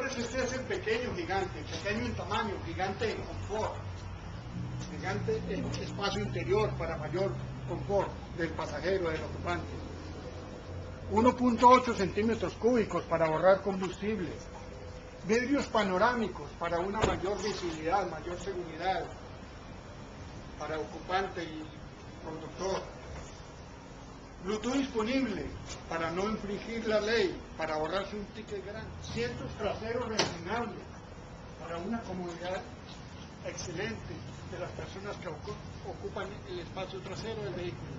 Acuérdese, este es el pequeño gigante, pequeño en tamaño, gigante en confort, gigante en espacio interior para mayor confort del pasajero, del ocupante. 1.8 centímetros cúbicos para ahorrar combustible. Vidrios panorámicos para una mayor visibilidad, mayor seguridad para ocupante y conductor. Bluetooth disponible para no infringir la ley, para ahorrarse un ticket grande. Asientos traseros reclinables para una comodidad excelente de las personas que ocupan el espacio trasero del vehículo.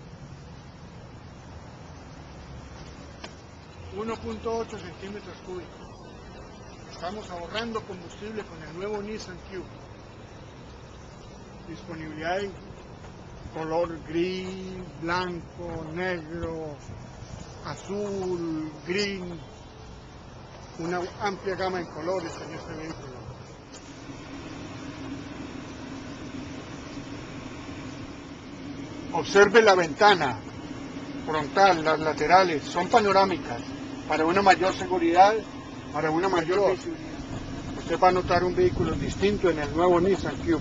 1.8 centímetros cúbicos. Estamos ahorrando combustible con el nuevo Nissan Cube. Disponibilidad en color gris, blanco, negro, azul, green, una amplia gama en colores en este vehículo. Observe la ventana frontal, las laterales, son panorámicas para una mayor seguridad, para una mayor visibilidad. Usted va a notar un vehículo distinto en el nuevo Nissan Cube.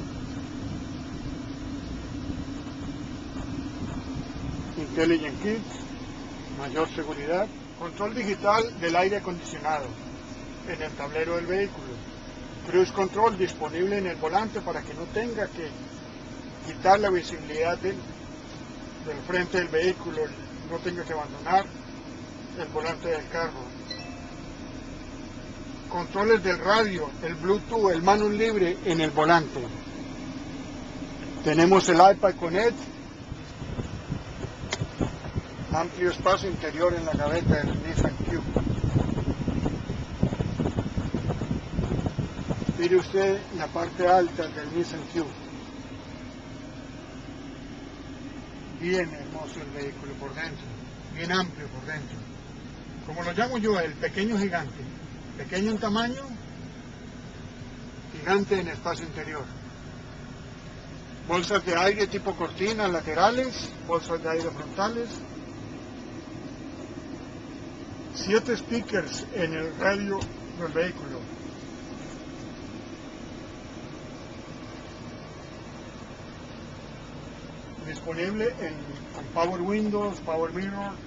Intelligent Kits, mayor seguridad, control digital del aire acondicionado en el tablero del vehículo, cruise control disponible en el volante para que no tenga que quitar la visibilidad del frente del vehículo, no tenga que abandonar el volante del carro. Controles del radio, el Bluetooth, el manos libre en el volante. Tenemos el iPad Connect, amplio espacio interior en la gaveta del Nissan Cube. Mire usted la parte alta del Nissan Cube. Bien hermoso el vehículo por dentro, bien amplio por dentro. Como lo llamo yo, el pequeño gigante. Pequeño en tamaño, gigante en espacio interior. Bolsas de aire tipo cortina laterales, bolsas de aire frontales. 7 speakers en el radio del vehículo. Disponible con Power Windows, Power Mirror,